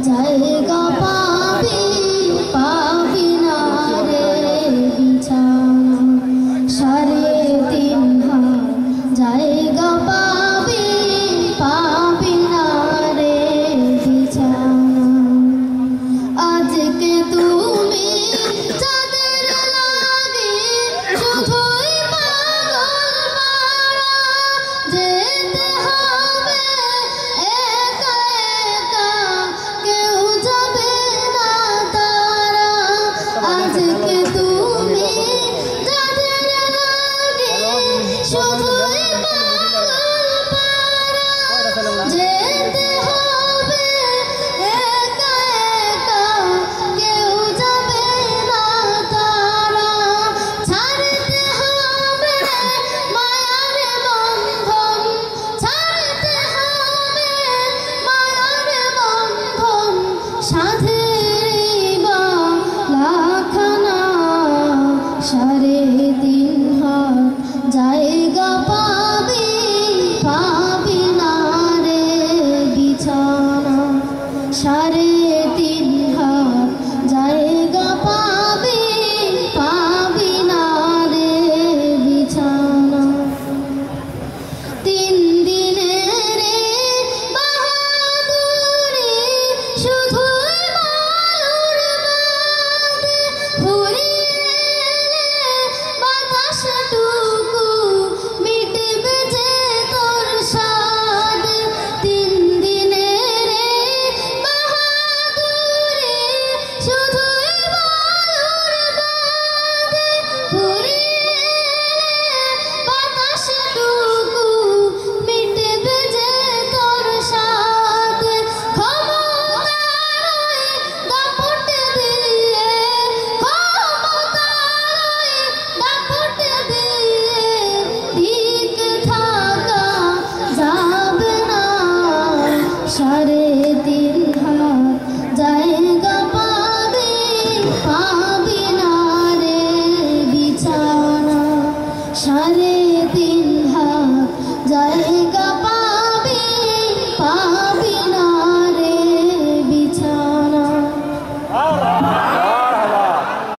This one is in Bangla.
জায়গা পাবি পাবি না রে বিছানা, 3.5 হাত জায়গা পাবি পাবি না রে বিছানা। আজকে তুমি চাঁদের লাগে শুধুই পাগল পাড়া, যেতে হবে একা একা, কেউ যাবে না তারা। আজকে তুমি চাঁদের লাগে শুধুই পাগল পাড়া, যেতে হবে একা একা, কেউ যাবে না তারা। ছাড়তে হবে মায়ার বন্ধন, ছাড়তে হবে মায়ার বন্ধন, সাধের বালাখানা। 3.5 হাত জায়গা পাবি পাবি না রে বিছানা, 3.5 হাত জায়গা পাবি পাবি না রে বিছানা। 3 দিনের বাহাদুরি শুধু